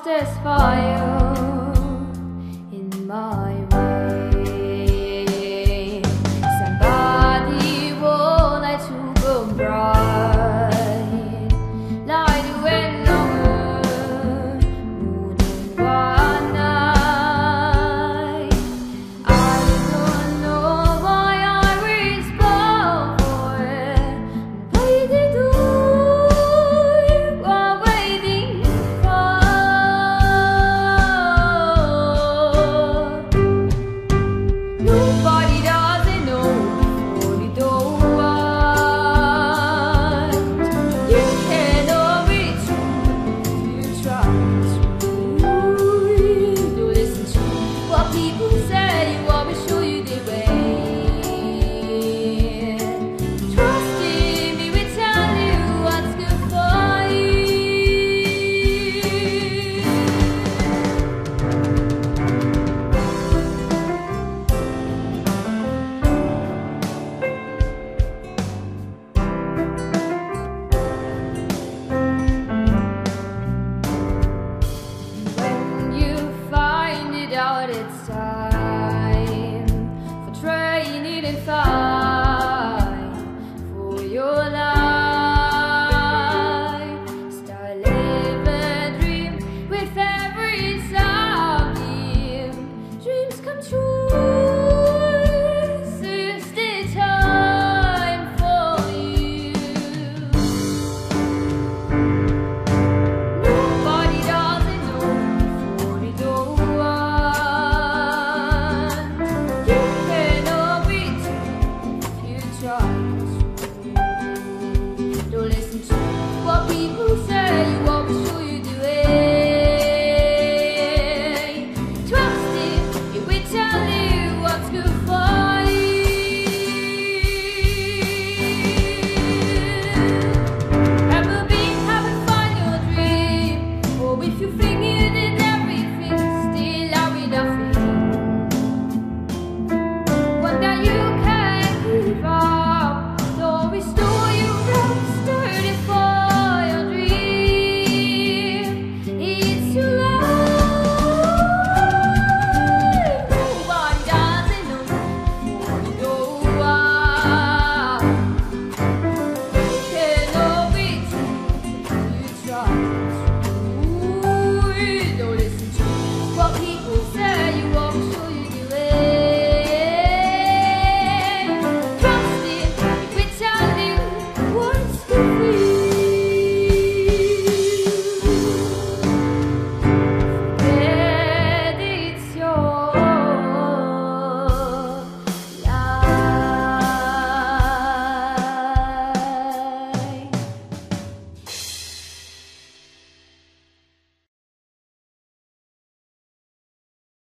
there's fire in my way. Somebody won't let you go bright, light away longer, more than one night. I don't know why I respond for it. Play the door you are waiting for. Nobody doesn't know before you don't want. You cannot reach you try to. Don't listen to what people say. You always show you the way. Trust in me, we tell you what's good for you. When you find it out, it's time for training and fight for your life. Start living dream with every sunbeam. Dreams come true. This is the time for you. Nobody doesn't know before they don't want. You cannot reach if you try.